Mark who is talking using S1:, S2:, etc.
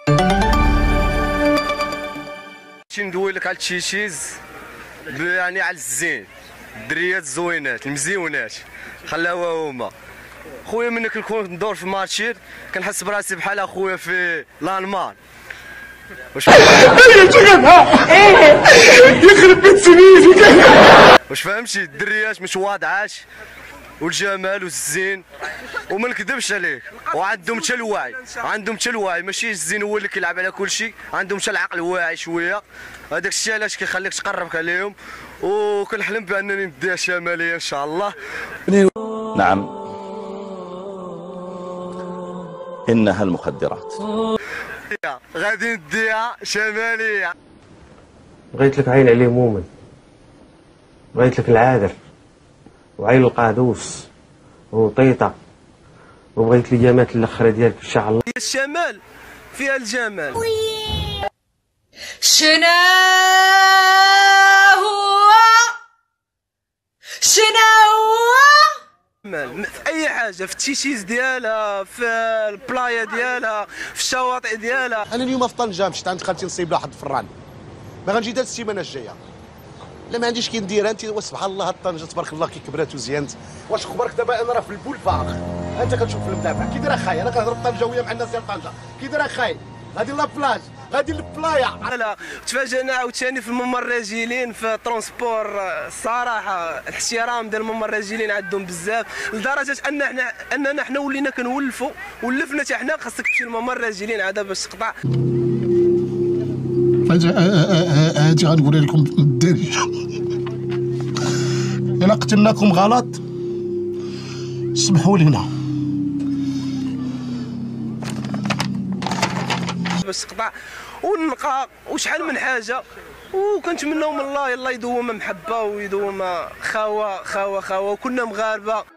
S1: ندوي لك على التشيشيز، يعني على الزين، الدريات الزوينات المزيونات خلاوها هما. خويا منك كنكون ندور في مارشير كنحس براسي بحال اخويا في الالمان. واش يخرب بيت سنيتي. واش فهمتي؟ الدريات مش واضعاش والجمال والزين وما نكذبش عليك، وعندهم حتى الوعي، عندهم حتى الوعي، ماشي الزين هو اللي كيلعب على كل شيء، عندهم حتى العقل واعي شويه. هذاك الشيء علاش كيخليك تقرب عليهم، وكنحلم بانني نديها شماليه ان شاء الله.
S2: نعم، انها المخدرات.
S1: غادي نديها شماليه.
S3: بغيت لك عين عليه مؤمن، بغيت لك العادل وعين القادوس وطيطة، وبغيت لي جامات الاخره ديالك ان شاء الله.
S1: الشمال فيها الجمال.
S4: شنو
S1: هو في اي حاجه، في التيشيز ديالها، في البلايا ديالها، في الشواطئ ديالها.
S5: انا اليوم في طنجه مشيت عند خالتي نصيب لها واحد الفران، باغي نجي دار السيمانه الجايه. لا ما عنديش كي ندير انت، وسبحان الله طنجه تبارك الله كي كبرات وزينت. واش خبرك دابا انا راه في البولفار، انت كتشوف في المدافع كي داير اخاي، انا كنهضر بالطنجاويه مع الناس ديال طنجه، كي داير اخاي غادي لابلاج، غادي للبلايا.
S1: لا تفاجئنا عاوتاني في الممرجلين في ترونسبور. الصراحه الاحترام ديال الممرجلين عندهم بزاف، لدرجه اننا حنا ولينا كنولفوا، ولفنا حتى حنا. خاصك تمشي للممرجلين عاد باش تقطع.
S6: هادي غنقول لكم بالدارجه، الا قتلناكم غلط سمحوا لنا
S1: باش تقطع ونقى وشحال من حاجه. وكنتمناو من الله يلا يدوم محبه ويدوم خاوه خاوه خاوه، وكنا مغاربه.